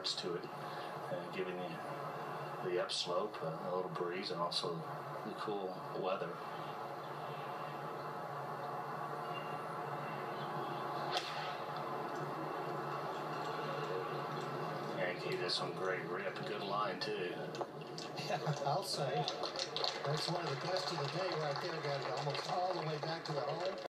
parts to it, giving the upslope a little breeze and also the cool weather. Yankee, this one great rip, good line too. Yeah, I'll say. That's one of the best of the day right there. Got it almost all the way back to the hole.